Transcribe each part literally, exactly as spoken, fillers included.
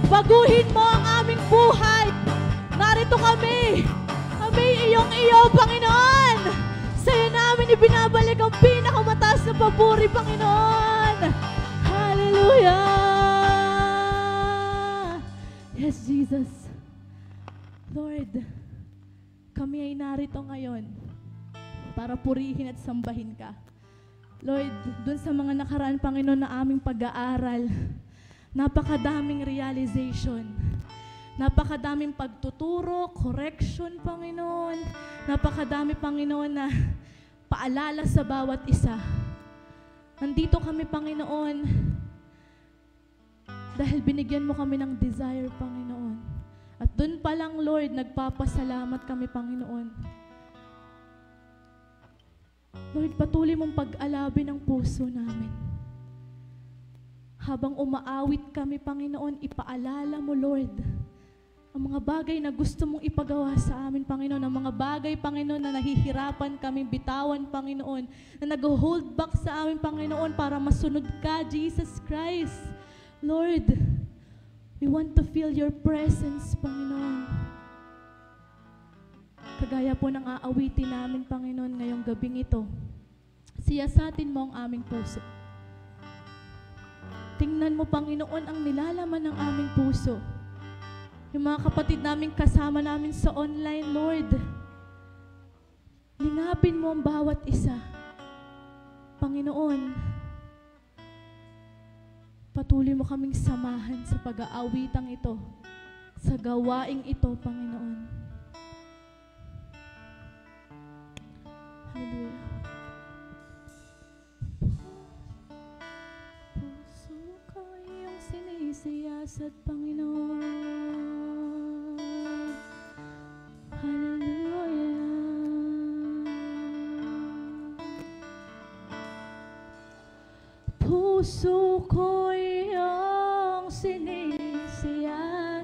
Baguhin mo ang aming buhay. Narito kami. Kami iyong iyo, Panginoon. Sa'yo namin ibinabalik ang pinakamataas na papuri, Panginoon. Hallelujah. Yes, Jesus. Lord, kami ay narito ngayon para purihin at sambahin ka. Lord, dun sa mga nakaraan, Panginoon, na aming pag-aaral, napakadaming realization, napakadaming pagtuturo, correction, Panginoon, napakadami, Panginoon, na paalala sa bawat isa. Nandito kami, Panginoon, dahil binigyan mo kami ng desire, Panginoon. At dun pa lang, Lord, nagpapasalamat kami, Panginoon. Lord, patuloy mong pag-alabi ng puso namin. Habang umaawit kami, Panginoon, ipaalala mo, Lord, ang mga bagay na gusto mong ipagawa sa amin, Panginoon, ang mga bagay, Panginoon, na nahihirapan kami bitawan, Panginoon, na nag-hold back sa amin, Panginoon, para masunod ka, Jesus Christ. Lord, we want to feel your presence, Panginoon. Kagaya po ng aawitin namin, Panginoon, ngayong gabing ito. Siyasatin mo ang aming puso. Tingnan mo, Panginoon, ang nilalaman ng aming puso. Yung mga kapatid namin kasama namin sa online, Lord. Lingapin mo ang bawat isa. Panginoon, patuloy mo kaming samahan sa pag-aawitang ito, sa gawaing ito, Panginoon. Hallelujah. Puso ko iyong sinisiyasat, Panginoon. Hallelujah. Puso ko iyong sinisiyasat.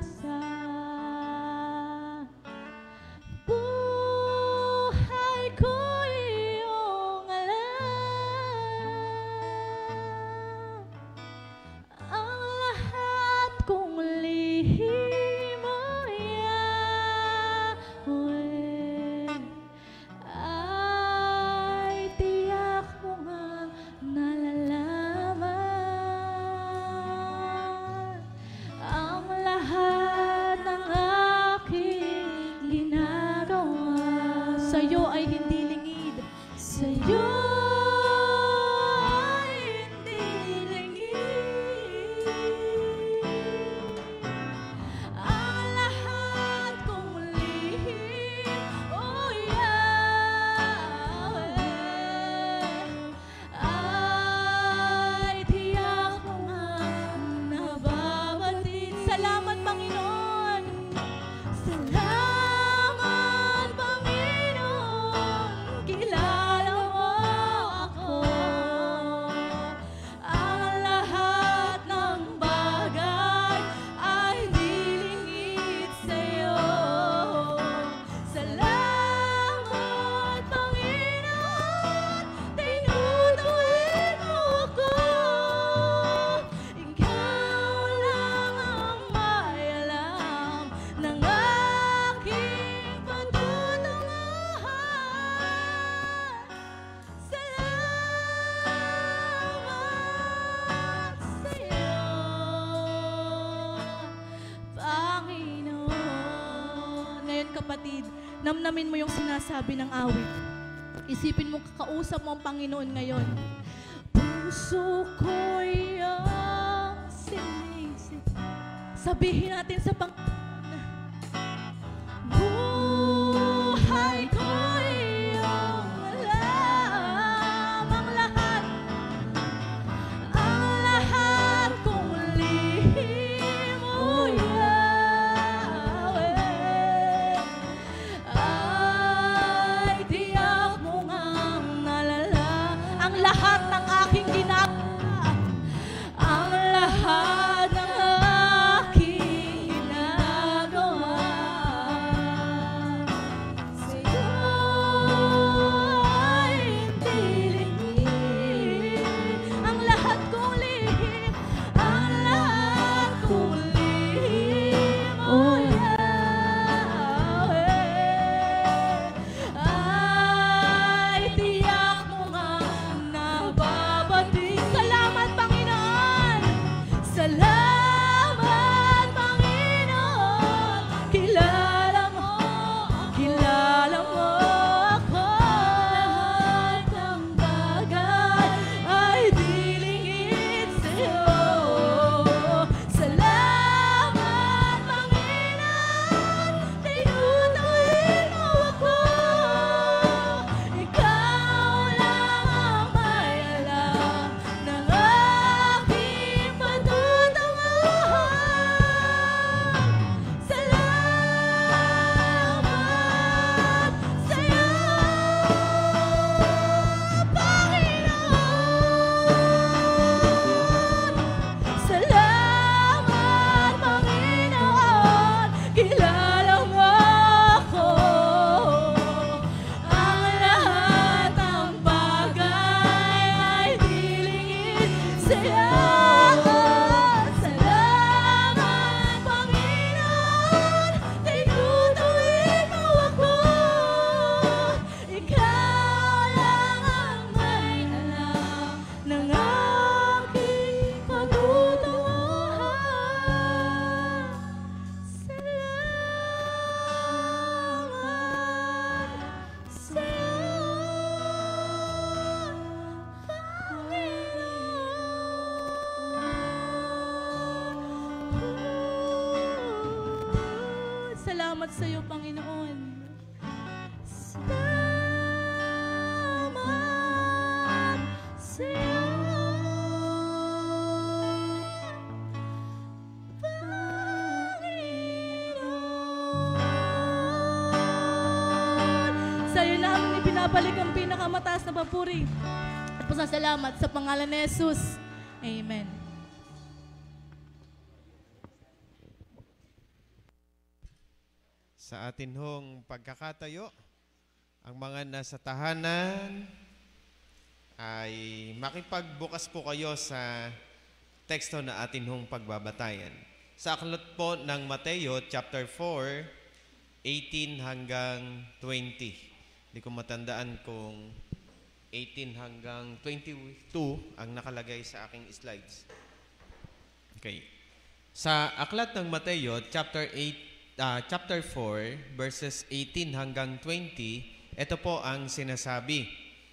Kapatid, namnamin mo yung sinasabi ng awit. Isipin mo, kakausap mo ang Panginoon ngayon. Puso ko'y iyong sinisip. Sabihin natin sa Panginoon, buhay ko'y iyong alam, ang lahat, ang lahat kong lihim mo yan. Lahat ng aking ginagawa, ang lahat ng aking ginagawa. salamat sa iyo, Panginoon. Salamat sa iyo, Panginoon. Sa iyo namin ipinabalik ang pinakamataas na papuri at pasasalamat sa pangalan ni Jesus. Amen. Sa atin hong pagkakatayo, ang mga nasa tahanan ay makipagbukas po kayo sa teksto na atin hong pagbabatayan. Sa aklat po ng Mateo, chapter four, eighteen hanggang twenty. Hindi ko matandaan kung eighteen hanggang twenty-two ang nakalagay sa aking slides. Okay. Sa aklat ng Mateo, chapter eight, Uh, chapter four, verses eighteen hanggang twenty, ito po ang sinasabi.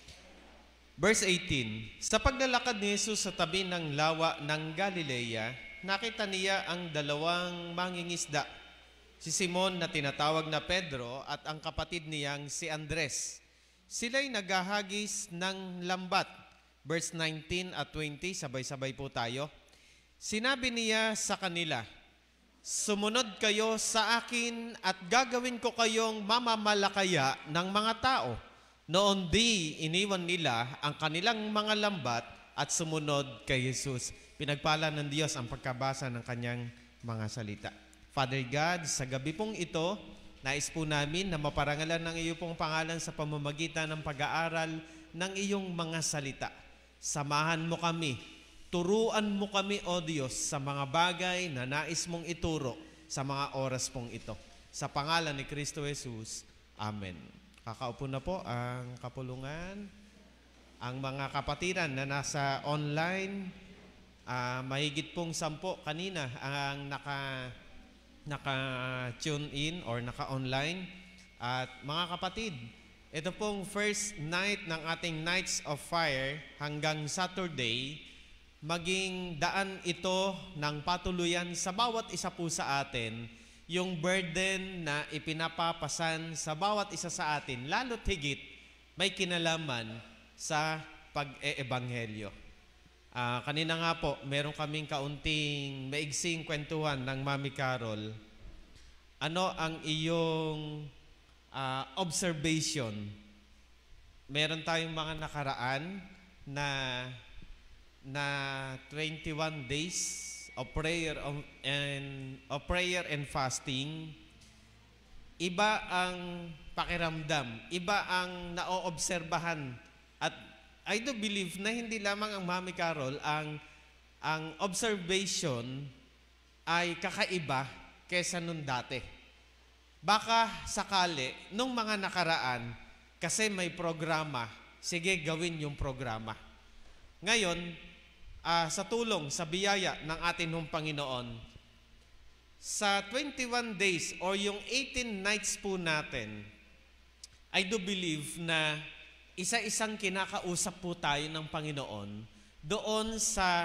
Verse eighteen, sa paglalakad ni Jesus sa tabi ng lawa ng Galilea, nakita niya ang dalawang mangingisda, si Simon na tinatawag na Pedro at ang kapatid niyang si Andres. Sila'y naghahagis ng lambat. Verse nineteen at twenty, sabay-sabay po tayo. Sinabi niya sa kanila, sumunod kayo sa akin at gagawin ko kayong mamamalakaya ng mga tao. Noon di iniwan nila ang kanilang mga lambat at sumunod kay Jesus. Pinagpala ng Diyos ang pagkabasa ng kanyang mga salita. Father God, sa gabi pong ito, nais po namin na maparangalan ng iyo pong pangalan sa pamamagitan ng pag-aaral ng iyong mga salita. Samahan mo kami. Turuan mo kami, O Diyos, sa mga bagay na nais mong ituro sa mga oras pong ito. Sa pangalan ni Kristo Jesus, Amen. Kakaupo na po ang kapulungan. Ang mga kapatiran na nasa online, uh, mahigit pong sampo kanina ang naka, naka-tune in or naka-online. At mga kapatid, ito pong first night ng ating Nights of Fire hanggang Saturday, maging daan ito ng patuluyan sa bawat isa po sa atin, yung burden na ipinapapasan sa bawat isa sa atin, lalo't higit may kinalaman sa pag-e-ebanghelyo. Uh, kanina nga po, meron kaming kaunting maigsing kwentuhan ng Mami Carol. Ano ang iyong uh, observation? Meron tayong mga nakaraan na na twenty-one days of prayer and of prayer and fasting. Iba ang pakiramdam, iba ang naoobserbahan, at I do believe na hindi lamang ang Mami Carol ang ang observation ay kakaiba kesa nung dati. Baka sakali nung mga nakaraan kasi may programa, sige gawin yung programa. Ngayon, Uh, sa tulong, sa biyaya ng atin hong Panginoon, sa twenty-one days or yung eighteen nights po natin, I do believe na isa-isang kinakausap po tayo ng Panginoon doon sa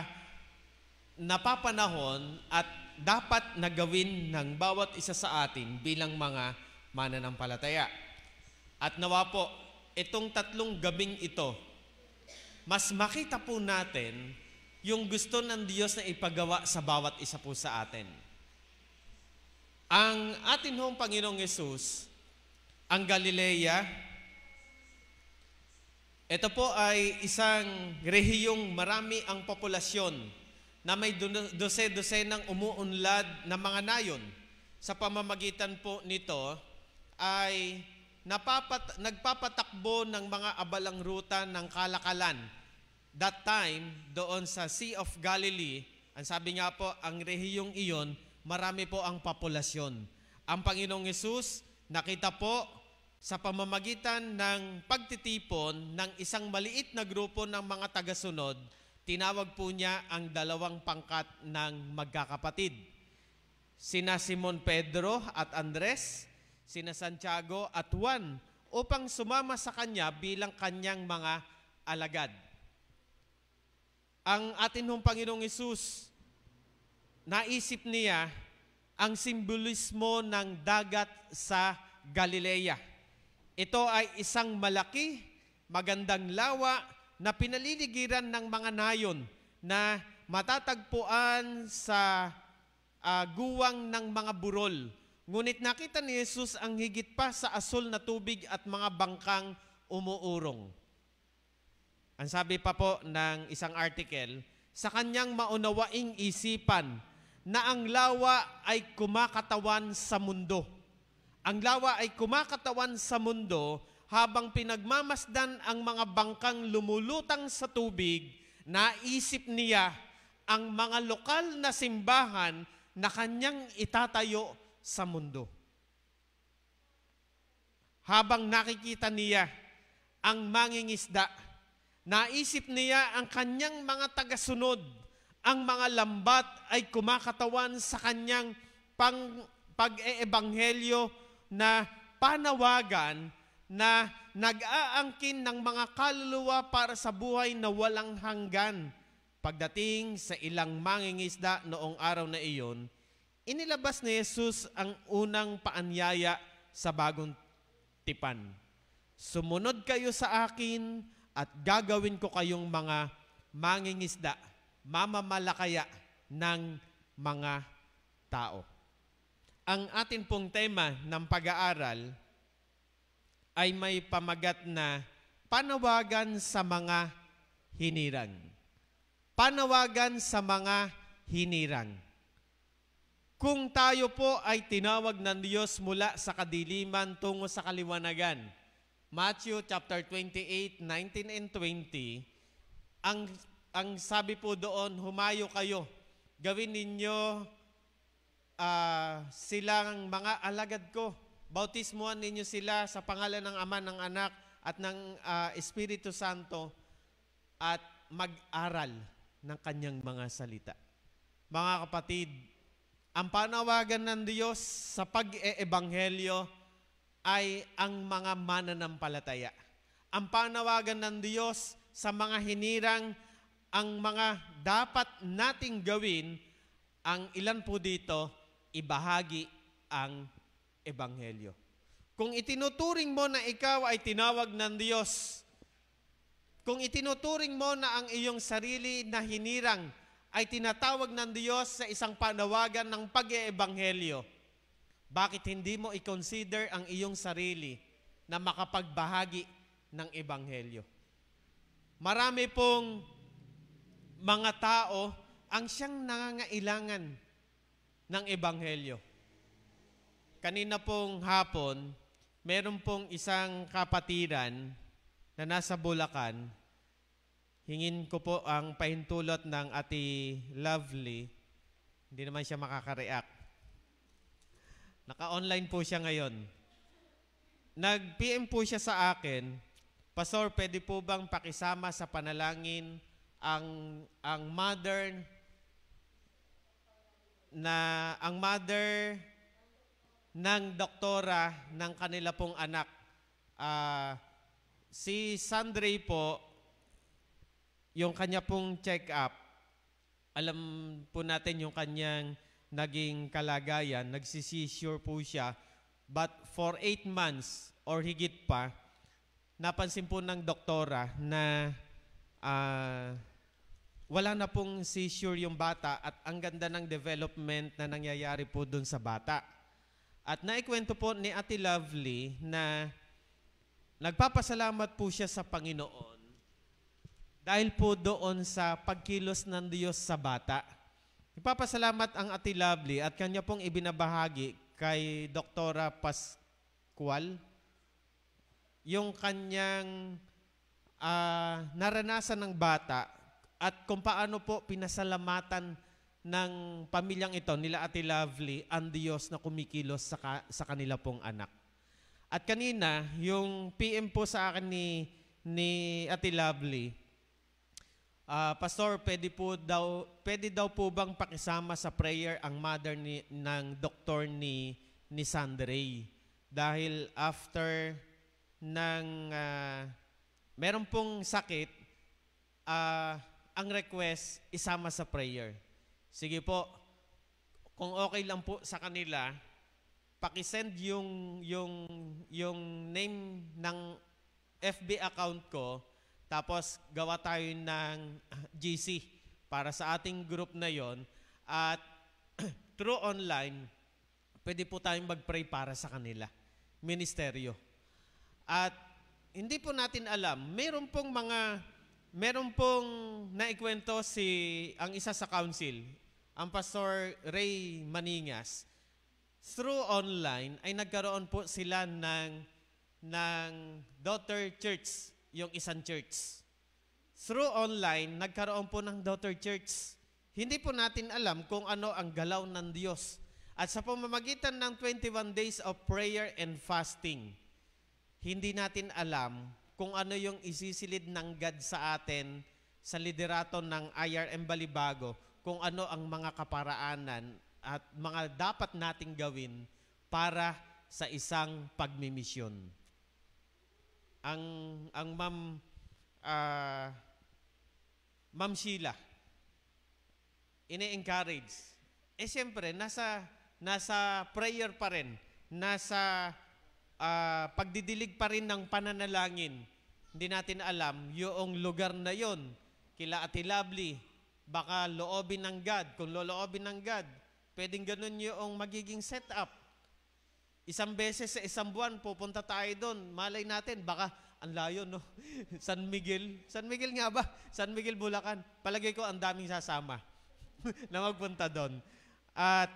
napapanahon at dapat na gawin ng bawat isa sa atin bilang mga mananampalataya. At nawa po, itong tatlong gabing ito, mas makita po natin yung gusto ng Diyos na ipagawa sa bawat isa po sa atin. Ang atin hong Panginoong Yesus, ang Galilea, ito po ay isang rehiyong marami ang populasyon na may dose-dosenang umuunlad na mga nayon. Sa pamamagitan po nito ay napapat, nagpapatakbo ng mga abalang ruta ng kalakalan. That time, doon sa Sea of Galilee, ang sabi nga po, ang rehiyong iyon, marami po ang populasyon. Ang Panginoong Yesus, nakita po sa pamamagitan ng pagtitipon ng isang maliit na grupo ng mga tagasunod, tinawag po niya ang dalawang pangkat ng magkakapatid. Sina Simon Pedro at Andres, sina Santiago at Juan, upang sumama sa kanya bilang kanyang mga alagad. Ang atin hong Panginoong Hesus, naisip niya ang simbolismo ng dagat sa Galilea. Ito ay isang malaki, magandang lawa na pinaliligiran ng mga nayon na matatagpuan sa uh, guwang ng mga burol. Ngunit nakita ni Jesus ang higit pa sa asul na tubig at mga bangkang umuurong. Ang sabi pa po ng isang article, sa kanyang maunawaing isipan na ang lawa ay kumakatawan sa mundo. Ang lawa ay kumakatawan sa mundo habang pinagmamasdan ang mga bangkang lumulutang sa tubig, naisip niya ang mga lokal na simbahan na kanyang itatayo sa mundo. Habang nakikita niya ang mangingisda, naisip niya ang kanyang mga tagasunod, ang mga lambat ay kumakatawan sa kanyang pang, pag-eebanghelyo na panawagan na nag-aangkin ng mga kaluluwa para sa buhay na walang hanggan. Pagdating sa ilang mangingisda noong araw na iyon, inilabas ni Jesus ang unang paanyaya sa bagong tipan. Sumunod kayo sa akin at gagawin ko kayong mga mangingisda, mamamalakaya ng mga tao. Ang atin pong tema ng pag-aaral ay may pamagat na panawagan sa mga hinirang. Panawagan sa mga hinirang. Kung tayo po ay tinawag ng Diyos mula sa kadiliman tungo sa kaliwanagan, Matthew chapter twenty-eight, nineteen and twenty, ang, ang sabi po doon, humayo kayo, gawin ninyo uh, silang mga alagad ko, bautismuhan ninyo sila sa pangalan ng Ama, ng Anak, at ng uh, Espiritu Santo, at mag-aral ng kanyang mga salita. Mga kapatid, ang panawagan ng Diyos sa pag-e-ebanghelyo ay ang mga mananampalataya. Ang panawagan ng Diyos sa mga hinirang, ang mga dapat nating gawin, ang ilan po dito, ibahagi ang ebanghelyo. Kung itinuturing mo na ikaw ay tinawag ng Diyos, kung itinuturing mo na ang iyong sarili na hinirang ay tinatawag ng Diyos sa isang panawagan ng pag-eebanghelyo, bakit hindi mo i-consider ang iyong sarili na makapagbahagi ng ebanghelyo? Marami pong mga tao ang siyang nangangailangan ng ebanghelyo. Kanina pong hapon, meron pong isang kapatiran na nasa Bulacan. Hingin ko po ang pahintulot ng Ate Lovely. Hindi naman siya makaka-react. Naka-online po siya ngayon. Nag-P M po siya sa akin, Pastor, pwede po bang pakisama sa panalangin ang ang mother na ang mother ng doktora ng kanila pong anak. Uh, si Sandre po, yung kanya pong check-up, alam po natin yung kanyang naging kalagayan, nagsisisure po siya, but for eight months or higit pa, napansin po ng doktora na uh, wala na pong seizure yung bata at ang ganda ng development na nangyayari po dun sa bata. At naikwento po ni Ate Lovely na nagpapasalamat po siya sa Panginoon dahil po doon sa pagkilos ng Diyos sa bata. Ipapasalamat ang Ate Lovely at kanya pong ibinabahagi kay Doktora Pascual yung kanyang uh, naranasan ng bata at kung paano po pinasalamatan ng pamilyang ito, nila Ate Lovely, ang Diyos na kumikilos sa, ka, sa kanila pong anak. At kanina, yung P M po sa akin ni, ni Ate Lovely, Uh, Pastor, pwede po daw, pwede daw po bang pakisama sa prayer ang mother ni, ng doktor ni, ni Sandre? Dahil after ng, uh, meron pong sakit, uh, ang request, isama sa prayer. Sige po, kung okay lang po sa kanila, pakisend yung, yung, yung name ng F B account ko, tapos gawa tayo ng G C para sa ating group na yon. At through online, pwede po tayong mag-pray para sa kanila. Ministeryo. At hindi po natin alam, meron pong mga, meron pong naikwento si, ang isa sa council, ang Pastor Ray Maningas. Through online, ay nagkaroon po sila ng, ng daughter church, yung isang church. Through online, nagkaroon po ng daughter church. Hindi po natin alam kung ano ang galaw ng Diyos. At sa pamamagitan ng twenty-one days of prayer and fasting, hindi natin alam kung ano yung isisilid ng God sa atin sa liderato ng I R M Balibago, kung ano ang mga kaparaanan at mga dapat nating gawin para sa isang pagmimisyon. Ang, ang Ma'am, uh, Ma'am Sheila, ini-encourage. Eh siyempre, nasa, nasa prayer pa rin, nasa uh, pagdidilig pa rin ng pananalangin. Hindi natin alam yung lugar na yon, kila Ate Lovely, baka loobin ng God. Kung loloobin ng God, pwedeng ganun yung magiging setup. Isang beses sa isang buwan, pupunta tayo doon. Malay natin, baka ang layo, no? San Miguel. San Miguel nga ba? San Miguel, Bulacan. Palagay ko ang daming sasama na magpunta doon. At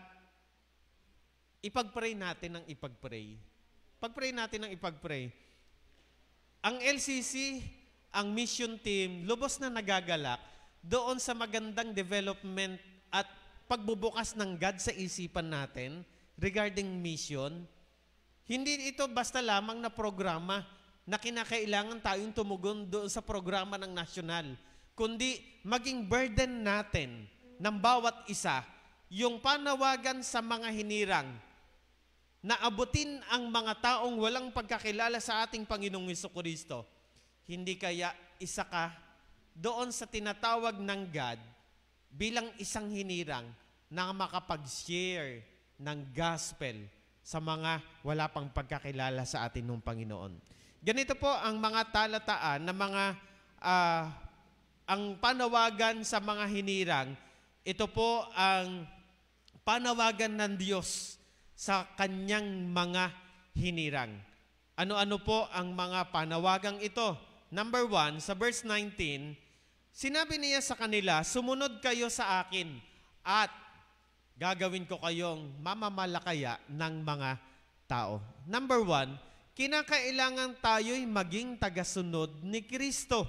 ipag-pray natin ng ipag-pray. Pag-pray natin ng ipag-pray. Ang L C C, ang mission team, lubos na nagagalak doon sa magandang development at pagbubukas ng God sa isipan natin regarding mission. Hindi ito basta lamang na programa na kinakailangan tayong tumugon doon sa programa ng nasyonal, kundi maging burden natin ng bawat isa yung panawagan sa mga hinirang na abutin ang mga taong walang pagkakilala sa ating Panginoong Jesucristo. Hindi kaya isa ka doon sa tinatawag ng God bilang isang hinirang na makapag-share ng gospel sa mga wala pang pagkakilala sa atin ng Panginoon. Ganito po ang mga talataan na mga uh, ang panawagan sa mga hinirang. Ito po ang panawagan ng Diyos sa kanyang mga hinirang. Ano-ano po ang mga panawagang ito? Number one, sa verse nineteen, sinabi niya sa kanila, sumunod kayo sa akin at gagawin ko kayong mamamalakaya ng mga tao. Number one, kinakailangan tayo'y maging tagasunod ni Kristo.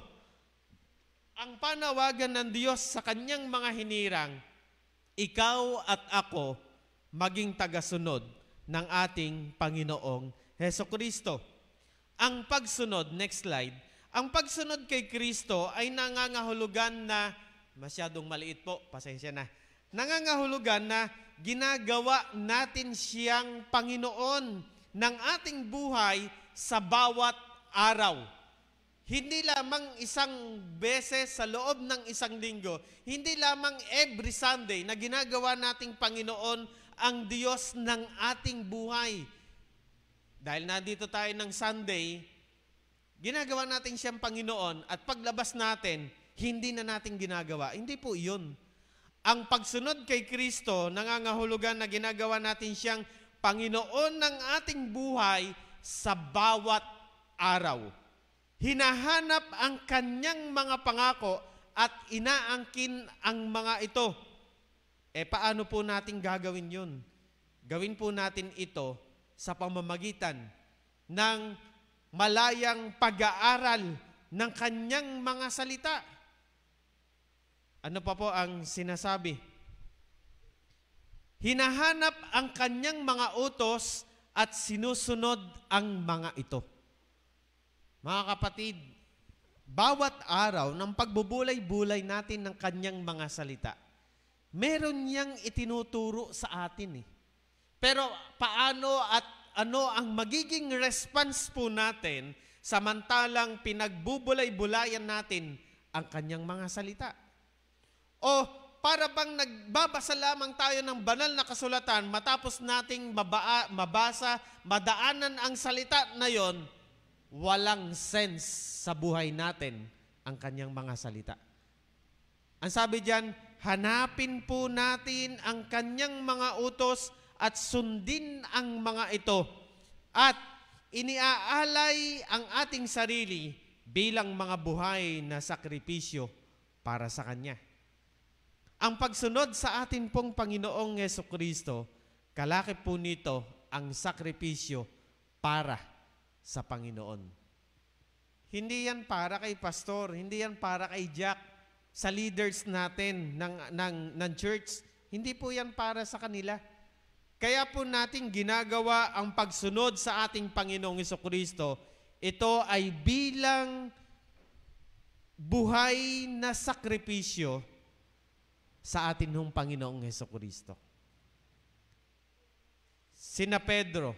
Ang panawagan ng Diyos sa kanyang mga hinirang, ikaw at ako maging tagasunod ng ating Panginoong Hesukristo. Ang pagsunod, next slide, ang pagsunod kay Kristo ay nangangahulugan na, masyadong maliit po, pasensya na, nangangahulugan na ginagawa natin siyang Panginoon ng ating buhay sa bawat araw. Hindi lamang isang beses sa loob ng isang linggo, hindi lamang every Sunday na ginagawa nating Panginoon ang Diyos ng ating buhay. Dahil nandito tayo ng Sunday, ginagawa natin siyang Panginoon at paglabas natin, hindi na natin ginagawa. Hindi po yun. Ang pagsunod kay Kristo, nangangahulugan na ginagawa natin siyang Panginoon ng ating buhay sa bawat araw. Hinahanap ang kanyang mga pangako at inaangkin ang mga ito. Eh paano po natin gagawin yun? Gawin po natin ito sa pamamagitan ng malayang pag-aaral ng kanyang mga salita. Ano pa po ang sinasabi? Hinahanap ang kanyang mga utos at sinusunod ang mga ito. Mga kapatid, bawat araw ng pagbubulay-bulay natin ng kanyang mga salita, meron niyang itinuturo sa atin eh. Pero paano at ano ang magiging response po natin samantalang pinagbubulay-bulayan natin ang kanyang mga salita? O para bang nagbabasa lamang tayo ng banal na kasulatan matapos nating mabaa, mabasa, madaanan ang salita na yon, walang sense sa buhay natin ang kanyang mga salita. Ang sabi diyan, hanapin po natin ang kanyang mga utos at sundin ang mga ito at iniaalay ang ating sarili bilang mga buhay na sakripisyo para sa Kanya. Ang pagsunod sa atin pong Panginoong Jesucristo, kalaki po nito ang sakripisyo para sa Panginoon. Hindi yan para kay pastor, hindi yan para kay Jack, sa leaders natin ng, ng, ng church. Hindi po yan para sa kanila. Kaya po natin ginagawa ang pagsunod sa ating Panginoong Jesucristo. Ito ay bilang buhay na sakripisyo sa atin ng Panginoong Jesucristo. Sina Pedro,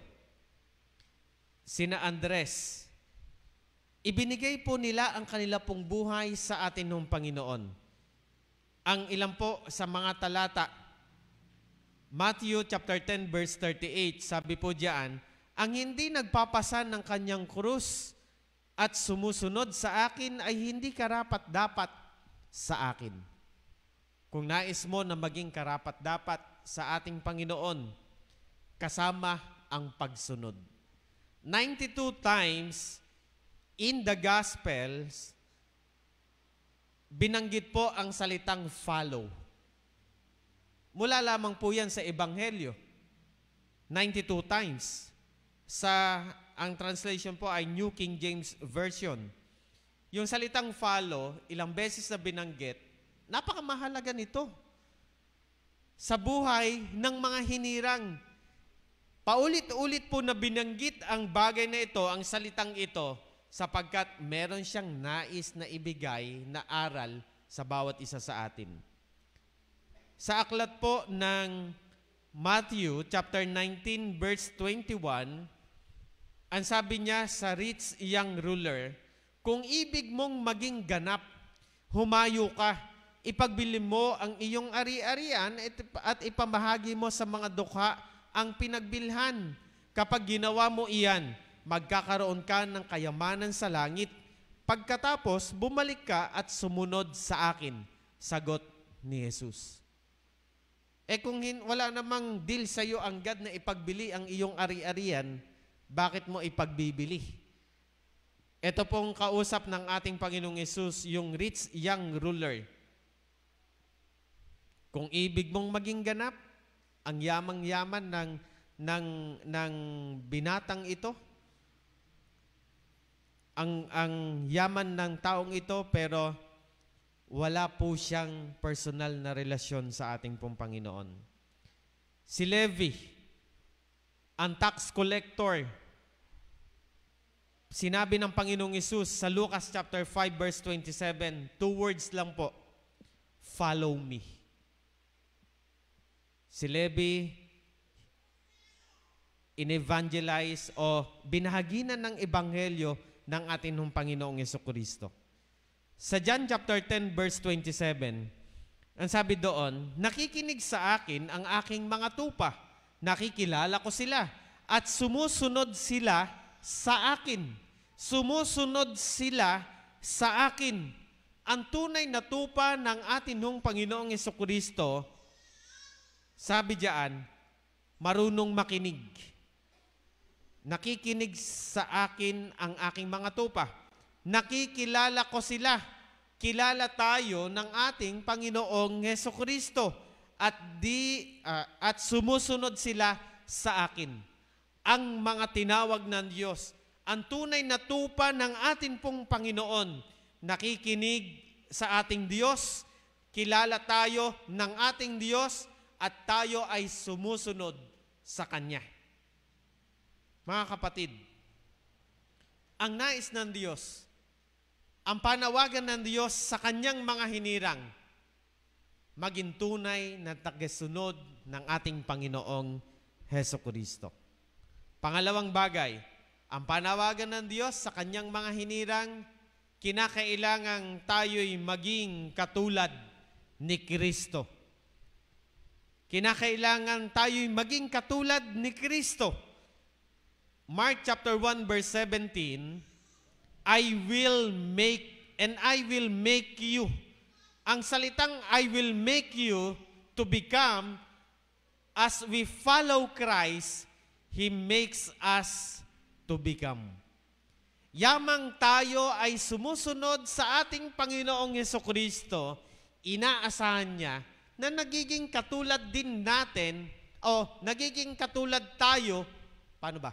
sina Andres, ibinigay po nila ang kanila pong buhay sa atin ng Panginoon. Ang ilan po sa mga talata, Matthew chapter ten verse thirty-eight, sabi po diyan, ang hindi nagpapasan ng kanyang krus at sumusunod sa akin ay hindi karapat-dapat sa akin. Kung nais mo na maging karapat-dapat sa ating Panginoon, kasama ang pagsunod. ninety-two times in the Gospels, binanggit po ang salitang follow. Mula lamang po yan sa Ebanghelyo. ninety-two times. Sa, ang translation po ay New King James Version. Yung salitang follow, ilang beses na binanggit, napakamahalaga nito. Sa buhay ng mga hinirang, paulit-ulit po na binanggit ang bagay na ito, ang salitang ito, sapagkat meron siyang nais na ibigay na aral sa bawat isa sa atin. Sa aklat po ng Matthew chapter nineteen verse twenty-one, ang sabi niya sa rich young ruler, kung ibig mong maging ganap, humayo ka, ipagbili mo ang iyong ari-arian at ipamahagi mo sa mga dukha ang pinagbilhan. Kapag ginawa mo iyan, magkakaroon ka ng kayamanan sa langit. Pagkatapos, bumalik ka at sumunod sa akin. Sagot ni Jesus. Eh kung hin- wala namang deal sa iyo ang God na ipagbili ang iyong ari-arian, bakit mo ipagbibili? Ito pong kausap ng ating Panginoong Yesus, yung rich young ruler. Kung ibig mong maging ganap, ang yamang-yaman ng, ng, ng binatang ito, ang, ang yaman ng taong ito, pero wala po siyang personal na relasyon sa ating pong Panginoon. Si Levi, ang tax collector, sinabi ng Panginoong Yesus sa Lucas chapter five verse twenty-seven, two words lang po, follow me. Si Levi, in-evangelize o binahaginan ng ebanghelyo ng ating ng Panginoong Jesucristo. Sa John chapter ten verse twenty-seven, ang sabi doon, nakikinig sa akin ang aking mga tupa, nakikilala ko sila, at sumusunod sila sa akin. Sumusunod sila sa akin. Ang tunay na tupa ng ating ng Panginoong Jesucristo, sabi diyan, marunong makinig. Nakikinig sa akin ang aking mga tupa. Nakikilala ko sila. Kilala tayo ng ating Panginoong Jesucristo at di uh, at sumusunod sila sa akin. Ang mga tinawag ng Diyos, ang tunay na tupa ng ating pong Panginoon, nakikinig sa ating Diyos, kilala tayo ng ating Diyos at tayo ay sumusunod sa Kanya. Mga kapatid, ang nais ng Diyos, ang panawagan ng Diyos sa Kanyang mga hinirang, maging tunay na tagasunod ng ating Panginoong Hesukristo. Pangalawang bagay, ang panawagan ng Diyos sa Kanyang mga hinirang, kinakailangang tayo'y maging katulad ni Kristo. Kinakailangan tayo'y maging katulad ni Kristo. Mark chapter one verse seventeen, I will make and I will make you. Ang salitang I will make you to become, as we follow Christ, He makes us to become. Yamang tayo ay sumusunod sa ating Panginoong Jesucristo, inaasahan niya na nagiging katulad din natin, o nagiging katulad tayo, paano ba?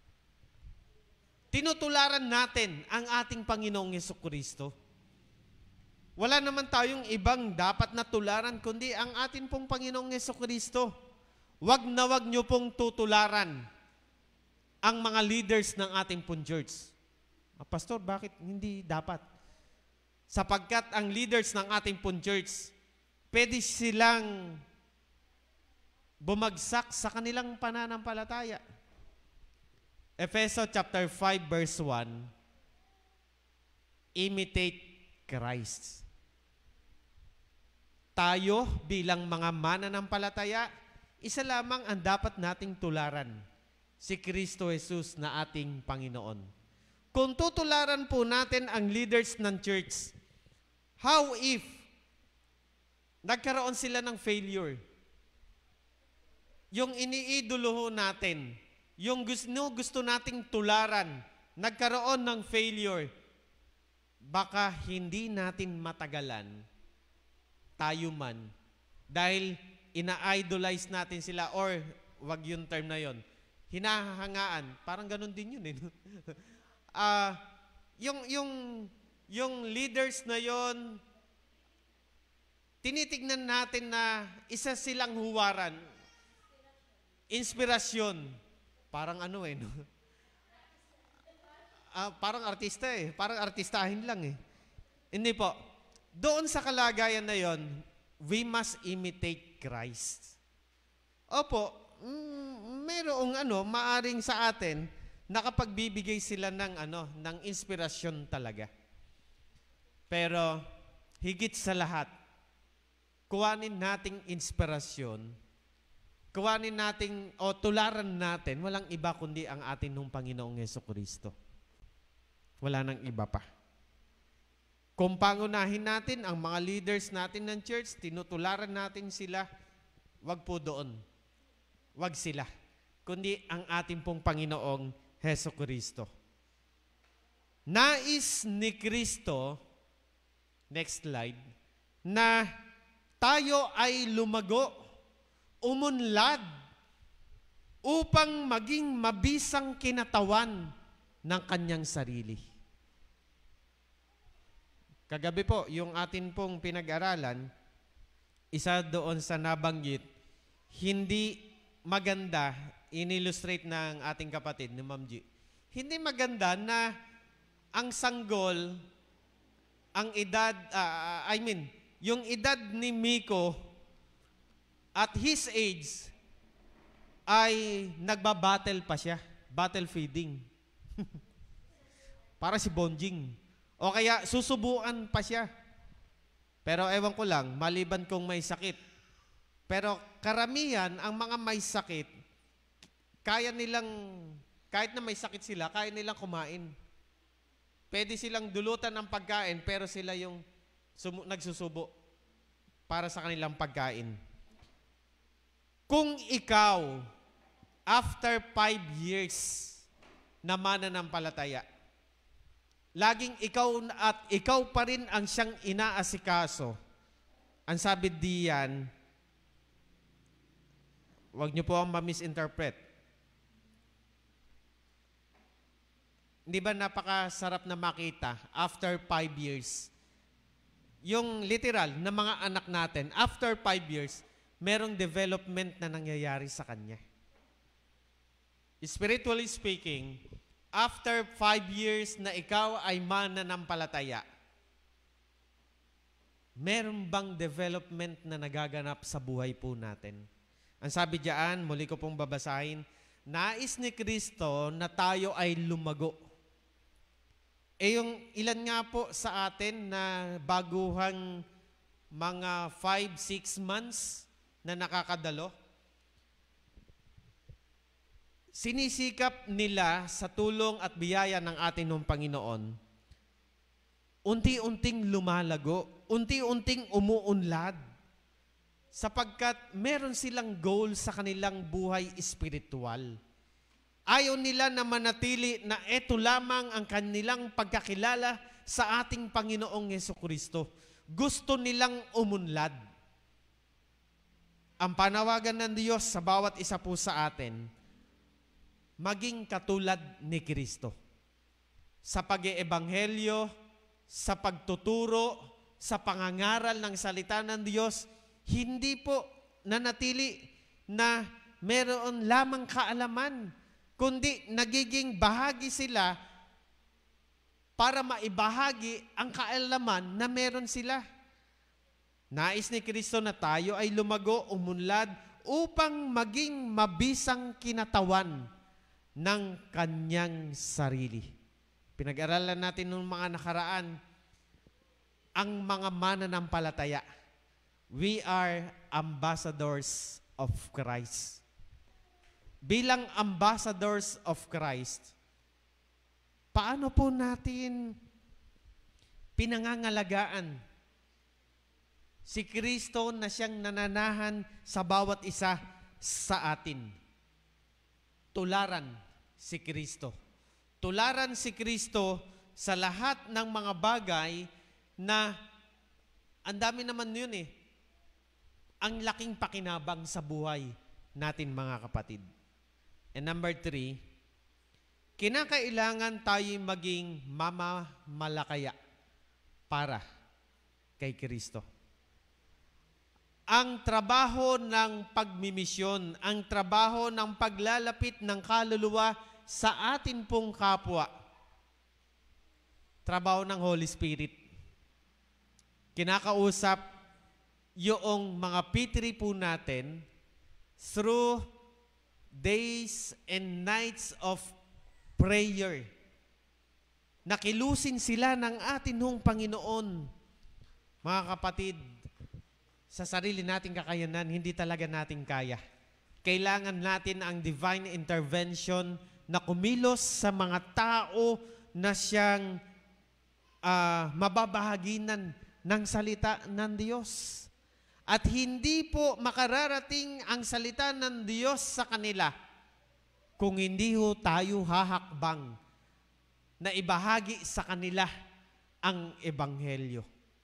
Tinutularan natin ang ating Panginoong Jesucristo. Wala naman tayong ibang dapat na tularan, kundi ang ating pong Panginoong Jesucristo. Wag na wag nyo pong tutularan ang mga leaders ng ating pong church. Ah, Pastor, bakit hindi dapat? Sapagkat ang leaders ng ating pong church, pwede silang bumagsak sa kanilang pananampalataya. Efeso chapter five verse one, imitate Christ. Tayo bilang mga mananampalataya, isa lamang ang dapat nating tularan, si Kristo Jesus na ating Panginoon. Kung tutularan po natin ang leaders ng church, how if nagkaroon sila ng failure? Yung iniidolo natin, yung gusto, gusto nating tularan, nagkaroon ng failure, baka hindi natin matagalan, tayo man, dahil ina-idolize natin sila, or wag yung term na yon, hinahangaan, parang ganun din yun eh. uh, yung, yung, yung leaders na yon, tinitignan natin na isa silang huwaran, inspirasyon, parang ano eh, no? uh, parang artista eh, parang artistahin lang eh. Hindi po. Doon sa kalagayan na yon, we must imitate Christ. Opo, mm, mayroong ano, maaring sa atin, nakapagbibigay sila ng ano, ng inspirasyon talaga. Pero, higit sa lahat, kuwanin nating inspirasyon, kuwanin nating, o tularan natin, walang iba kundi ang atin nung Panginoong Jesucristo. Wala nang iba pa. Kung pangunahin natin ang mga leaders natin ng church, tinutularan natin sila, wag po doon. Wag sila. Kundi ang ating pong Panginoong Jesucristo. Nais ni Kristo, next slide, na tayo ay lumago, umunlad, upang maging mabisang kinatawan ng kanyang sarili. Kagabi po, yung atin pong pinag-aralan, isa doon sa nabanggit, hindi maganda, in-illustrate ng ating kapatid, ni Ma'am G. Hindi maganda na ang sanggol, ang edad, uh, I mean, yung edad ni Miko at his age ay nagbabattle pa siya. Battle feeding. Para si Bonjing. O kaya susubuan pa siya. Pero ewan ko lang, maliban kung may sakit. Pero karamihan, ang mga may sakit, kaya nilang, kahit na may sakit sila, kaya nilang kumain. Pwede silang dulutan ng pagkain, pero sila yung sumu- nagsusubo para sa kanilang pagkain. Kung ikaw, after five years na mananampalataya, laging ikaw at ikaw pa rin ang siyang inaasikaso, ang sabi diyan, huwag niyo po ang ma-misinterpret. Hindi ba napakasarap na makita after five years? Yung literal na mga anak natin, after five years, merong development na nangyayari sa kanya. Spiritually speaking, after five years na ikaw ay mananampalataya, meron bang development na nagaganap sa buhay po natin? Ang sabi diyan, muli ko pong babasahin, nais ni Kristo na tayo ay lumago. Eh yung ilan nga po sa atin na baguhang mga five, six months na nakakadalo. Sinisikap nila sa tulong at biyaya ng ating ng Panginoon, unti-unting lumalago, unti-unting umuunlad, sapagkat meron silang goal sa kanilang buhay espiritual. Ayaw nila na manatili na eto lamang ang kanilang pagkakilala sa ating Panginoong Jesucristo. Gusto nilang umunlad. Ang panawagan ng Diyos sa bawat isa po sa atin, maging katulad ni Kristo. Sa pag-iebanghelyo, sa pagtuturo, sa pangangaral ng salita ng Diyos, hindi po nanatili na meron lamang kaalaman, kundi nagiging bahagi sila para maibahagi ang kaalaman na meron sila. Nais ni Kristo na tayo ay lumago, umunlad, upang maging mabisang kinatawan ng kanyang sarili. Pinag-aralan natin noong mga nakaraan ang mga mananampalataya. We are ambassadors of Christ. Bilang ambassadors of Christ, paano po natin pinangangalagaan si Kristo na siyang nananahan sa bawat isa sa atin? Tularan si Kristo. Tularan si Kristo sa lahat ng mga bagay na ang dami naman yun eh. Ang laking pakinabang sa buhay natin, mga kapatid. And number three, kinakailangan tayo maging mamamalakaya para kay Kristo. Ang trabaho ng pagmimisyon, ang trabaho ng paglalapit ng kaluluwa sa atin pong kapwa, trabaho ng Holy Spirit. Kinakausap yung mga pitri po natin through days and nights of prayer. Nakilusin sila ng atin hong Panginoon. Mga kapatid, sa sarili nating kakayanan, hindi talaga natin kaya. Kailangan natin ang divine intervention na kumilos sa mga tao na siyang uh, mababahaginan ng salita ng Diyos. At hindi po makararating ang salita ng Diyos sa kanila kung hindi ho tayo hahakbang na ibahagi sa kanila ang Ebanghelyo.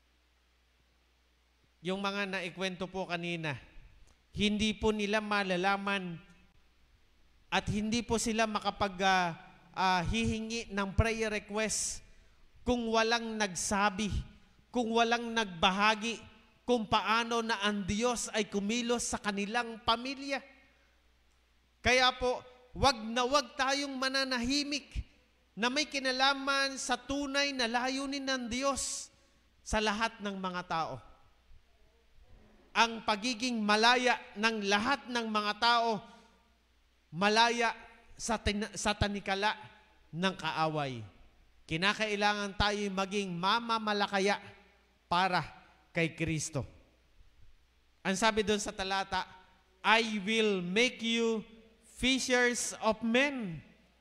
Yung mga naikwento po kanina, hindi po nila malalaman at hindi po sila makapag-hihingi uh, uh, ng prayer request kung walang nagsabi, kung walang nagbahagi, kung paano na ang Diyos ay kumilos sa kanilang pamilya. Kaya po, wag na wag tayong mananahimik na may kinalaman sa tunay na layunin ng Diyos sa lahat ng mga tao. Ang pagiging malaya ng lahat ng mga tao, malaya sa, sa tanikala ng kaaway. Kinakailangan tayo maging mamamalakaya para kay Kristo. Ang sabi doon sa talata, I will make you fishers of men.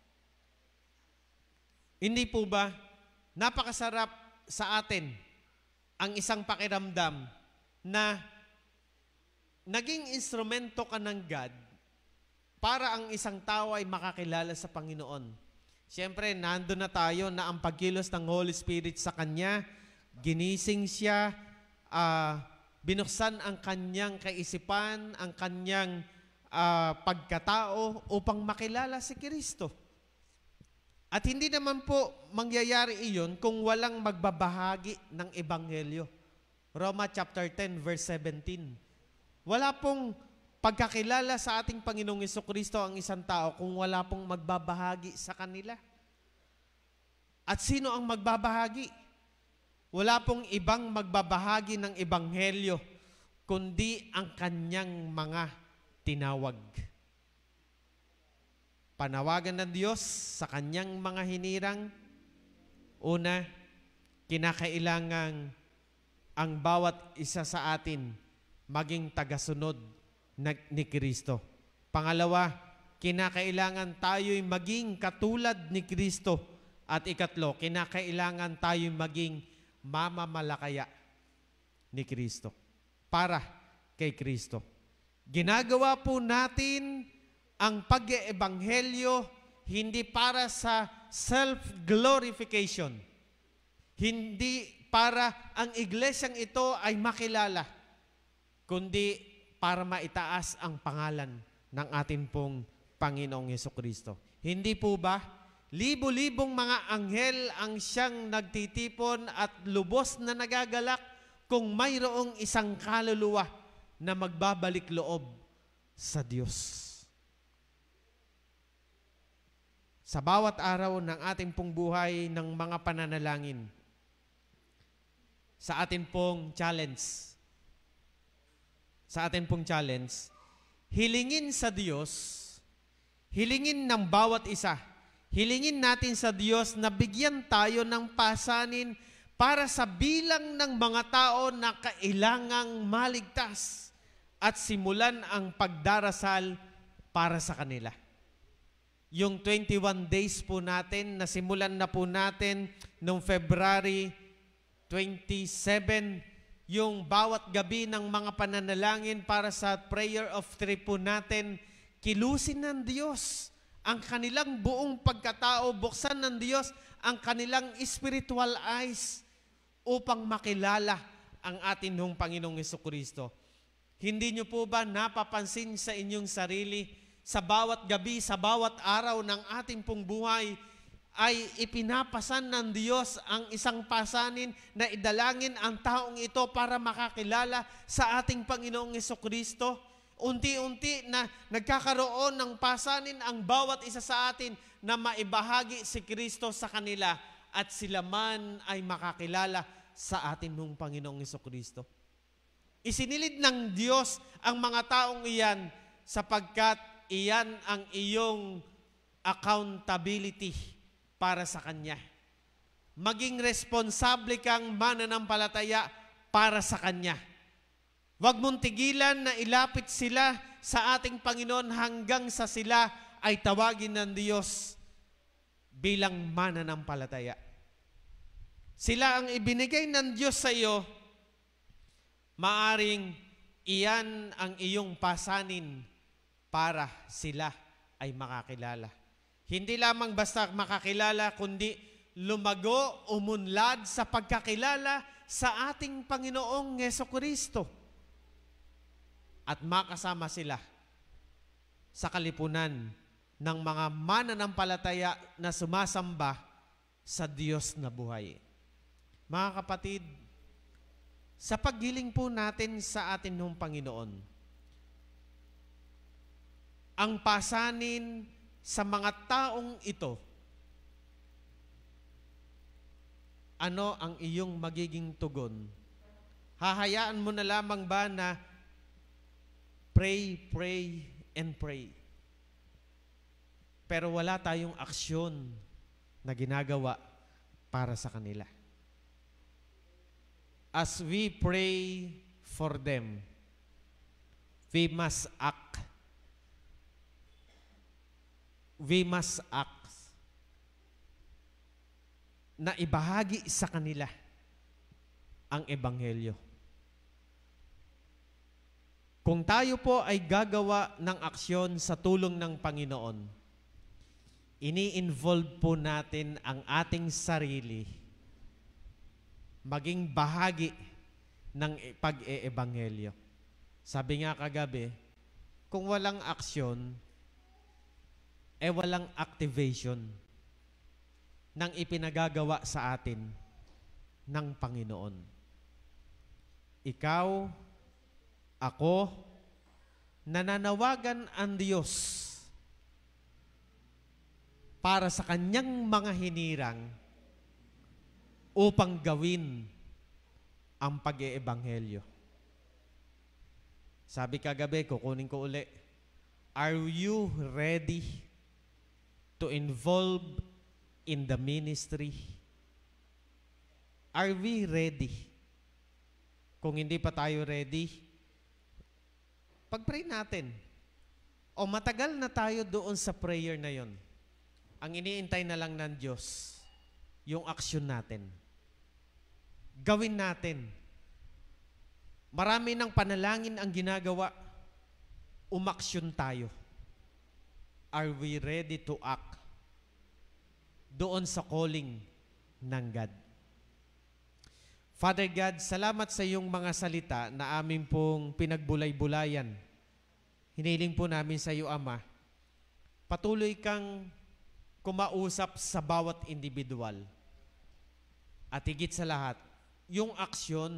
Hindi po ba napakasarap sa atin ang isang pakiramdam na naging instrumento ka ng God para ang isang tao ay makakilala sa Panginoon. Siyempre, nandun na tayo na ang pagkilos ng Holy Spirit sa Kanya, ginising siya, uh, binuksan ang Kanyang kaisipan, ang Kanyang uh, pagkatao upang makilala si Kristo. At hindi naman po mangyayari iyon kung walang magbabahagi ng Ebanghelyo. Roma chapter ten, verse seventeen. Wala pong pagkakilala sa ating Panginoong Jesucristo ang isang tao kung wala pong magbabahagi sa kanila. At sino ang magbabahagi? Wala pong ibang magbabahagi ng Ebanghelyo, kundi ang kanyang mga tinawag. Panawagan ng Diyos sa kanyang mga hinirang, una, kinakailangang ang bawat isa sa atin maging tagasunod na, ni Kristo. Pangalawa, kinakailangan tayo'y maging katulad ni Kristo. At ikatlo, kinakailangan tayo'y maging mamamalakaya ni Kristo. Para kay Kristo. Ginagawa po natin ang pag-eebanghelyo hindi para sa self-glorification. Hindi para ang iglesyang ito ay makilala, kundi para maitaas ang pangalan ng ating pong Panginoong Hesukristo. Hindi po ba? Libo-libong mga anghel ang siyang nagtitipon at lubos na nagagalak kung mayroong isang kaluluwa na magbabalik loob sa Diyos. Sa bawat araw ng ating pong buhay ng mga pananalangin, sa atin pong challenge, sa atin pong challenge, hilingin sa Diyos, hilingin ng bawat isa, hilingin natin sa Diyos na bigyan tayo ng pasanin para sa bilang ng mga tao na kailangang maligtas at simulan ang pagdarasal para sa kanila. Yung twenty-one days po natin, na simulan na po natin noong February twenty-seven, yung bawat gabi ng mga pananalangin para sa prayer of three po natin, kilusin ng Diyos ang kanilang buong pagkatao, buksan ng Diyos ang kanilang spiritual eyes upang makilala ang atin hong Panginoong Hesukristo. Hindi nyo po ba napapansin sa inyong sarili, sa bawat gabi, sa bawat araw ng ating pong buhay, ay ipinapasan ng Diyos ang isang pasanin na idalangin ang taong ito para makakilala sa ating Panginoong Hesukristo? Unti-unti na nagkakaroon ng pasanin ang bawat isa sa atin na maibahagi si Kristo sa kanila at sila man ay makakilala sa atin ng Panginoong Hesukristo. Isinilid ng Diyos ang mga taong iyan sapagkat iyan ang iyong accountability para sa Kanya. Maging responsable kang mananampalataya para sa Kanya. Huwag mong tigilan na ilapit sila sa ating Panginoon hanggang sa sila ay tawagin ng Diyos bilang mananampalataya. Sila ang ibinigay ng Diyos sa iyo, maaring iyan ang iyong pasanin para sila ay makakilala. Hindi lamang basta makakilala, kundi lumago, umunlad sa pagkakilala sa ating Panginoong Hesukristo. At makasama sila sa kalipunan ng mga mananampalataya na sumasamba sa Diyos na buhay. Mga kapatid, sa paggiling po natin sa atin ng Panginoon, ang pasanin sa mga taong ito, ano ang iyong magiging tugon? Hahayaan mo na lamang ba na pray, pray, and pray? Pero wala tayong aksyon na ginagawa para sa kanila. As we pray for them, we must act. We must act na ibahagi sa kanila ang Ebanghelyo. Kung tayo po ay gagawa ng aksyon sa tulong ng Panginoon, ini-involve po natin ang ating sarili maging bahagi ng pag-e-ebanghelyo. Sabi nga kagabi, kung walang aksyon, eh walang activation ng ipinagagawa sa atin ng Panginoon. Ikaw, ako, nananawagan ang Diyos para sa Kanyang mga hinirang upang gawin ang pag-e-ebanghelyo. Sabi kagabi, kukunin ko uli, are you ready to involve in the ministry? Are we ready kung hindi pa tayo ready, pag-pray natin. O matagal na tayo doon sa prayer na yon. Ang iniintay na lang ng Diyos, yung aksyon natin. Gawin natin. Marami ng panalangin ang ginagawa. Umaksyon tayo. Are we ready to act doon sa calling ng God? Father God, salamat sa iyong mga salita na amin pong pinagbulay-bulayan. Hiniling po namin sa iyo, Ama, patuloy kang kumausap sa bawat individual. At higit sa lahat, yung aksyon,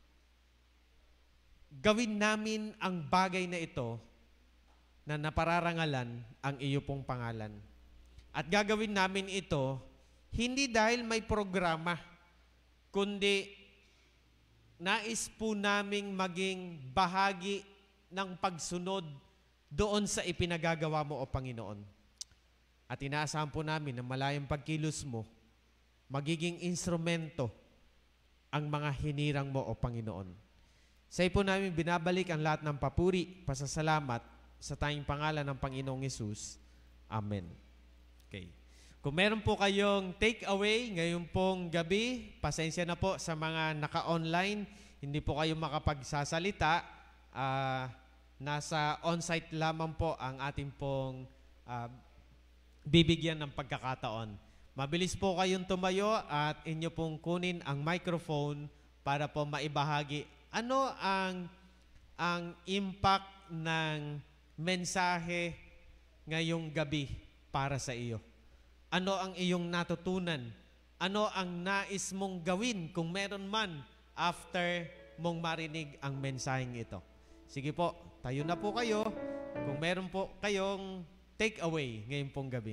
gawin namin ang bagay na ito na napararangalan ang iyo pong pangalan. At gagawin namin ito, hindi dahil may programa, kundi nais po naming maging bahagi ng pagsunod doon sa ipinagagawa mo, O Panginoon. At inaasahan po namin na malayang pagkilos mo, magiging instrumento ang mga hinirang mo, O Panginoon. Sa iyo po namin binabalik ang lahat ng papuri, pasasalamat sa tayong pangalan ng Panginoong Hesus. Amen. Okay. Kung meron po kayong take away ngayon pong gabi, pasensya na po sa mga naka-online, hindi po kayo makapagsasalita. Uh, nasa on-site lamang po ang ating pong uh, bibigyan ng pagkakataon. Mabilis po kayong tumayo at inyo pong kunin ang microphone para po maibahagi ano ang ang impact ng mensahe ngayong gabi para sa iyo. Ano ang iyong natutunan? Ano ang nais mong gawin kung meron man after mong marinig ang mensaheng ito? Sige po, tayo na po kayo kung meron po kayong take away ngayong pong gabi.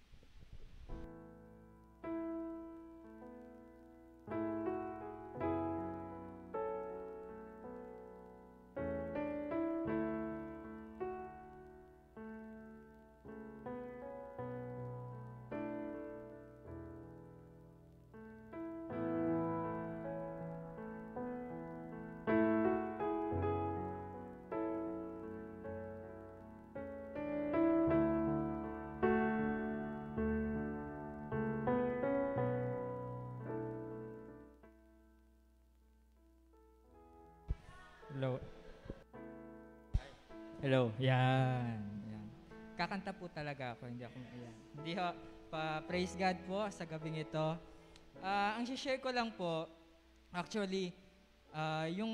Hello. Hello. Yan. Yan. Kakanta po talaga ako. Hindi ako, yan. Hindi ho, pa praise God po sa gabing ito. Uh, ang share ko lang po, actually, uh, yung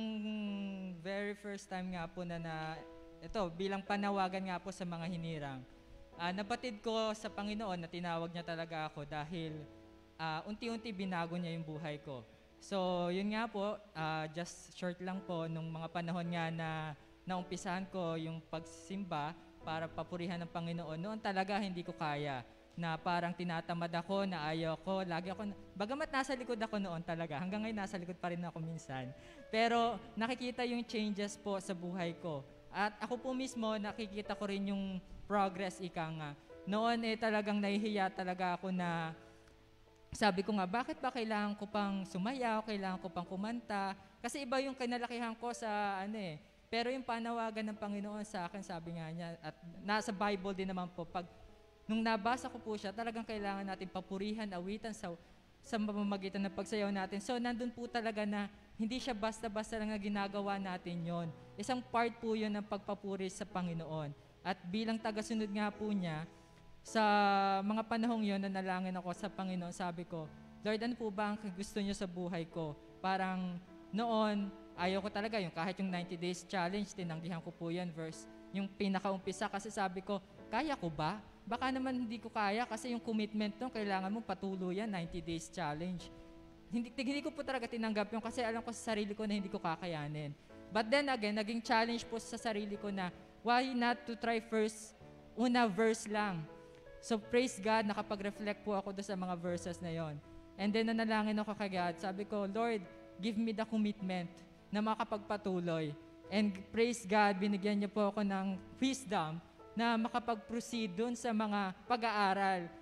very first time nga po na, na ito, bilang panawagan nga po sa mga hinirang, uh, napatid ko sa Panginoon na tinawag niya talaga ako dahil uh, unti-unti binago niya yung buhay ko. So, yun nga po, uh, just short lang po, nung mga panahon nga na naumpisahan ko yung pagsimba para papurihan ng Panginoon, noon talaga hindi ko kaya, na parang tinatamad ako, na ayaw ko, lagi ako, bagamat nasa likod ako noon talaga, hanggang ngayon nasa likod pa rin ako minsan. Pero nakikita yung changes po sa buhay ko. At ako po mismo, nakikita ko rin yung progress, ika nga. Noon eh talagang nahihiya talaga ako na, sabi ko nga, bakit ba kailangan ko pang sumayaw, kailangan ko pang kumanta? Kasi iba yung kinalakihan ko sa ano eh. Pero yung panawagan ng Panginoon sa akin, sabi nga niya, at nasa Bible din naman po, pag nung nabasa ko po siya, talagang kailangan natin papurihan, awitan sa, sa mamamagitan ng pagsayaw natin. So nandun po talaga na hindi siya basta-basta lang na ginagawa natin yon. Isang part po yun ng pagpapuri sa Panginoon. At bilang tagasunod nga po niya, sa mga panahong yon, nanalangin ako sa Panginoon, sabi ko, Lord, ano po ba ang gusto niyo sa buhay ko? Parang noon, ayaw ko talaga yung kahit yung ninety days challenge, tinanggihan ko po yan, verse, yung pinakaumpisa, kasi sabi ko, kaya ko ba? Baka naman hindi ko kaya kasi yung commitment nung kailangan mo patuloy yan, ninety days challenge. Hindi, hindi ko po talaga tinanggap yun kasi alam ko sa sarili ko na hindi ko kakayanin. But then again, naging challenge po sa sarili ko na, why not to try first, una verse lang. So praise God, nakapag-reflect po ako doon sa mga verses na yon. And then nanalangin ako kay God. Sabi ko, Lord, give me the commitment na makapagpatuloy. And praise God, binigyan niyo po ako ng wisdom na makapag-proceed doon sa mga pag-aaral.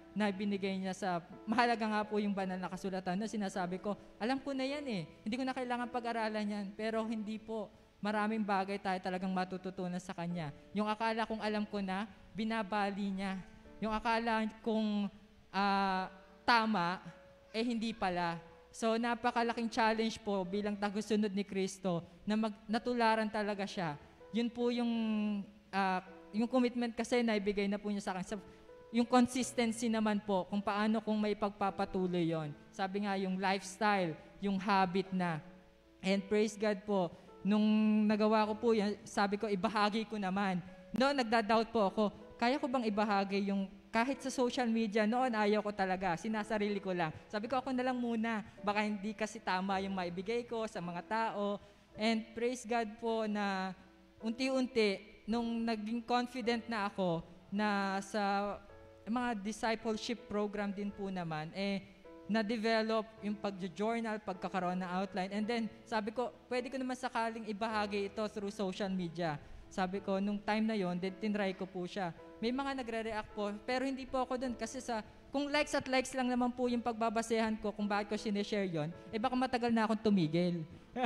na binigay niya sa, mahalaga nga po yung banal na kasulatan na sinasabi ko, alam ko na yan eh, hindi ko na kailangan pag-aralan yan, pero hindi po, maraming bagay tayo talagang matututunan sa Kanya. Yung akala kong alam ko na, binabali niya. Yung akala kong uh, tama, eh hindi pala. So napakalaking challenge po bilang tagusunod ni Kristo na mag, natularan talaga siya. Yun po yung, uh, yung commitment kasi na ibigay na po niya sa akin. Sa, yung consistency naman po, kung paano kung may pagpapatuloy yon. Sabi nga, yung lifestyle, yung habit na. And praise God po, nung nagawa ko po yan, sabi ko, ibahagi ko naman. Noon, nagda-doubt po ako, kaya ko bang ibahagi yung, kahit sa social media, noon ayaw ko talaga, sinasarili ko lang. Sabi ko, ako na lang muna, baka hindi kasi tama yung maibigay ko sa mga tao. And praise God po na unti-unti, nung naging confident na ako, na sa mga discipleship program din po naman, eh, na-develop yung pag-journal, pagkakaroon ng outline. And then, sabi ko, pwede ko naman sakaling ibahagi ito through social media. Sabi ko, nung time na yon, then tinry ko po siya. May mga nagre-react po, pero hindi po ako dun. Kasi sa, kung likes at likes lang naman po yung pagbabasehan ko kung bakit ko sinishare yon, eh baka matagal na akong tumigil.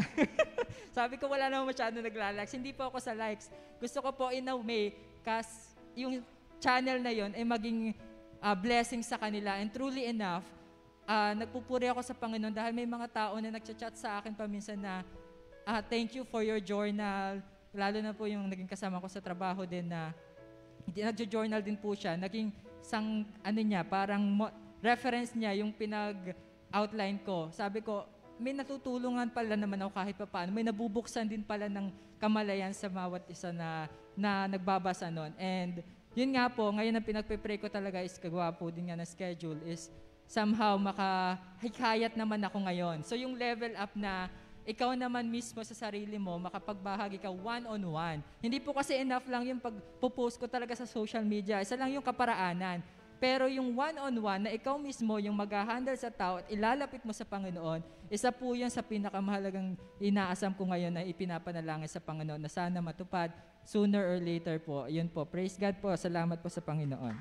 Sabi ko, wala naman masyado nagla-likes. Hindi po ako sa likes. Gusto ko po in a way, kas yung channel na yon ay maging uh, blessing sa kanila. And truly enough, uh, nagpupuri ako sa Panginoon dahil may mga tao na nagchat-chat sa akin paminsan na uh, thank you for your journal. Lalo na po yung naging kasama ko sa trabaho din na nagjo-journal din po siya. Naging sang, ano niya, parang mo, reference niya yung pinag-outline ko. Sabi ko, may natutulungan pala naman ako kahit pa paano. May nabubuksan din pala ng kamalayan sa bawat isa na, na nagbabasa nun. And yun nga po, ngayon ang pinagpe-pray ko talaga is kagawa po din nga na schedule is somehow makahikayat naman ako ngayon. So yung level up na ikaw naman mismo sa sarili mo, makapagbahagi ka one-on-one. Hindi po kasi enough lang yung pag-post ko talaga sa social media. Isa lang yung kaparaanan. Pero yung one-on-one na ikaw mismo yung mag-handle sa tao at ilalapit mo sa Panginoon, isa po yun sa pinakamahalagang inaasam ko ngayon na ipinapanalangin sa Panginoon na sana matupad sooner or later po. Yun po. Praise God po. Salamat po sa Panginoon.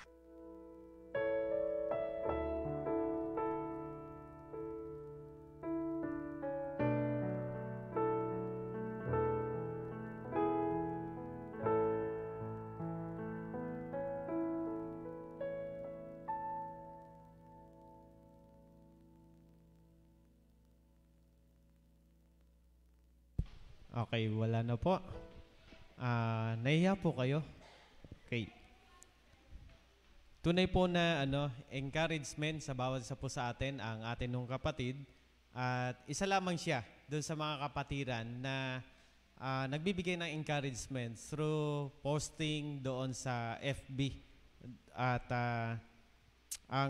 Okay, wala na po. Uh, nahiya po kayo? Okay. Tunay po na ano, encouragement sa bawat isa po sa atin ang atin nung kapatid. At isa lamang siya doon sa mga kapatiran na uh, nagbibigay ng encouragement through posting doon sa F B. At uh, ang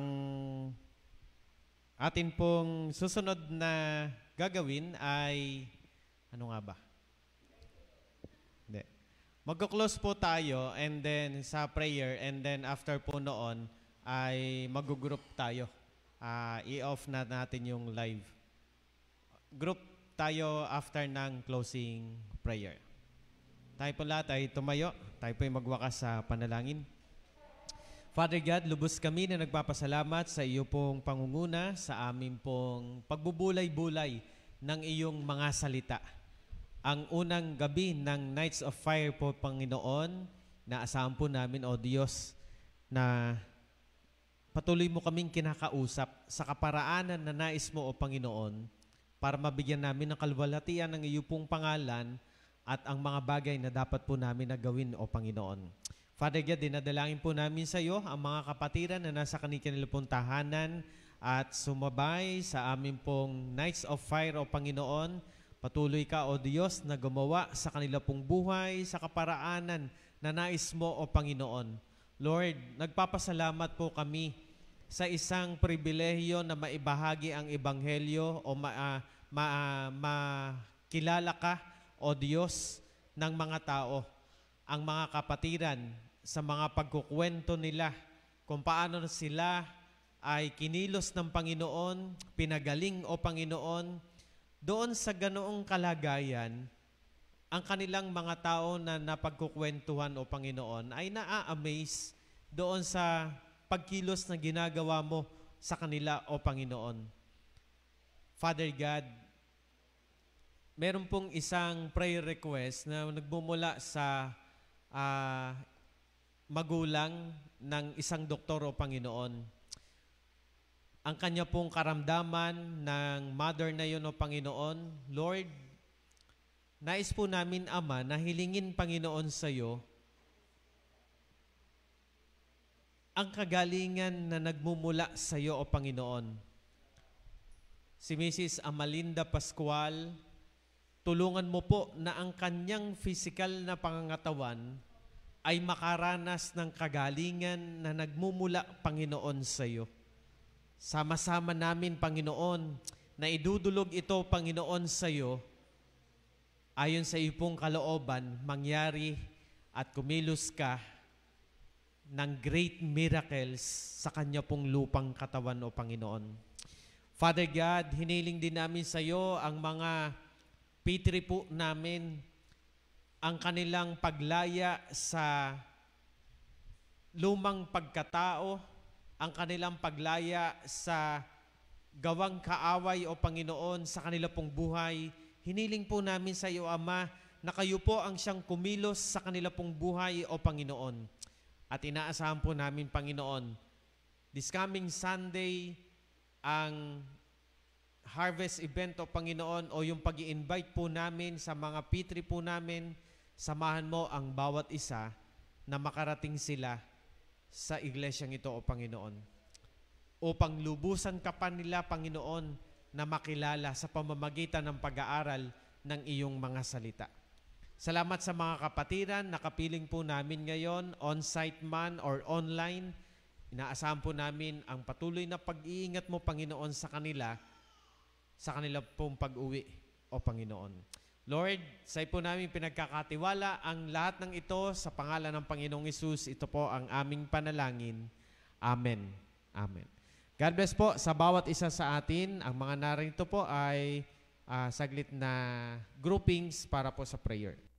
atin pong susunod na gagawin ay ano nga ba? Hindi. Magko-close po tayo and then sa prayer and then after po noon ay mag-group tayo. Uh, i-off na natin yung live. Group tayo after ng closing prayer. Tayo po lahat ay tumayo. Tayo po ay magwakas sa panalangin. Father God, lubos kami na nagpapasalamat sa iyo pong pangunguna, sa amin pong pagbubulay-bulay ng iyong mga salita. Ang unang gabi ng Nights of Fire po, Panginoon, naasahan po namin, O Diyos, na patuloy mo kaming kinakausap sa kaparaanan na nais mo, O Panginoon, para mabigyan namin ng kalwalhatian ng iyo pong pangalan at ang mga bagay na dapat po namin na gawin, O Panginoon. Father God, dinadalangin po namin sa iyo ang mga kapatiran na nasa kanilang pong tahanan at sumabay sa amin pong Nights of Fire, O Panginoon. Patuloy ka, O Diyos, na gumawa sa kanila pong buhay, sa kaparaanan na nais mo, O Panginoon. Lord, nagpapasalamat po kami sa isang pribilehiyo na maibahagi ang Ebanghelyo o ma, uh, ma, uh, makilala ka, O Diyos, ng mga tao, ang mga kapatiran sa mga pagkukwento nila kung paano sila ay kinilos ng Panginoon, pinagaling, O Panginoon. Doon sa ganoong kalagayan, ang kanilang mga tao na napagkukwentuhan, O Panginoon, ay naa-amaze doon sa pagkilos na ginagawa mo sa kanila, O Panginoon. Father God, meron pong isang prayer request na nagmumula sa uh, magulang ng isang doktor, O Panginoon. Ang kanya pong karamdaman ng mother na yun, O Panginoon, Lord, nais po namin, Ama, na hilingin, Panginoon, sa iyo ang kagalingan na nagmumula sa iyo, O Panginoon. Si Missus Amalinda Pascual, tulungan mo po na ang kanyang physical na pangangatawan ay makaranas ng kagalingan na nagmumula, Panginoon, sa iyo. Sama-sama namin, Panginoon, na idudulog ito, Panginoon, sa iyo, ayon sa iyong kalooban, mangyari at kumilos ka ng great miracles sa kanya pong lupang katawan, O Panginoon. Father God, hiniling din namin sa iyo ang mga pitri po namin, ang kanilang paglaya sa lumang pagkatao, ang kanilang paglaya sa gawang kaaway, O Panginoon, sa kanila pong buhay. Hiniling po namin sa iyo, Ama, na kayo po ang siyang kumilos sa kanila pong buhay, O Panginoon. At inaasahan po namin, Panginoon, this coming Sunday, ang harvest event, O Panginoon, o yung pag-i-invite po namin sa mga pitri po namin, samahan mo ang bawat isa na makarating sila sa iglesyang ito, O Panginoon. Upang lubusan ka pa nila, Panginoon, na makilala sa pamamagitan ng pag-aaral ng iyong mga salita. Salamat sa mga kapatiran, nakapiling po namin ngayon, on-site man or online. Inaasahan po namin ang patuloy na pag-iingat mo, Panginoon, sa kanila, sa kanila pong pag-uwi, O Panginoon. Lord, sa po namin pinagkakatiwala ang lahat ng ito sa pangalan ng Panginoong Hesus. Ito po ang aming panalangin. Amen. Amen. God bless po sa bawat isa sa atin. Ang mga narito po ay uh, saglit na groupings para po sa prayer.